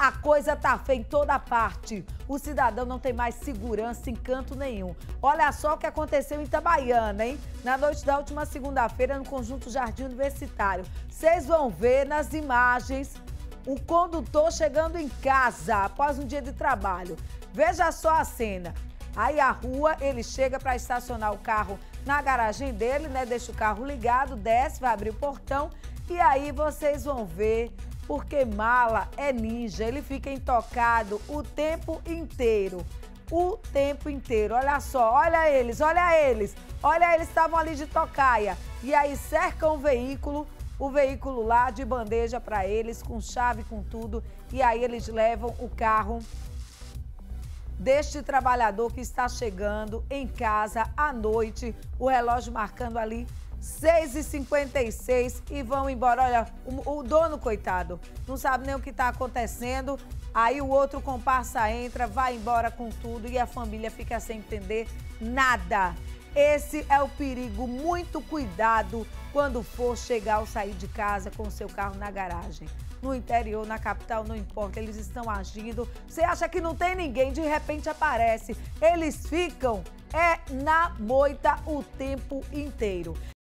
A coisa tá feia em toda parte. O cidadão não tem mais segurança em canto nenhum. Olha só o que aconteceu em Itabaiana, hein? Na noite da última segunda-feira, no Conjunto Jardim Universitário. Vocês vão ver nas imagens o condutor chegando em casa após um dia de trabalho. Veja só a cena. Aí a rua, ele chega para estacionar o carro na garagem dele, né? Deixa o carro ligado, desce, vai abrir o portão e aí vocês vão ver, porque mala é ninja, ele fica intocado o tempo inteiro. O tempo inteiro, olha só, olha eles, estavam ali de tocaia. E aí cercam o veículo lá de bandeja para eles, com chave, com tudo. E aí eles levam o carro deste trabalhador que está chegando em casa à noite, o relógio marcando ali 6h56 e vão embora. Olha, o dono, coitado, não sabe nem o que está acontecendo. Aí o outro comparsa entra, vai embora com tudo e a família fica sem entender nada. Esse é o perigo, muito cuidado quando for chegar ou sair de casa com o seu carro na garagem. No interior, na capital, não importa, eles estão agindo. Você acha que não tem ninguém, de repente aparece. Eles ficam na moita o tempo inteiro.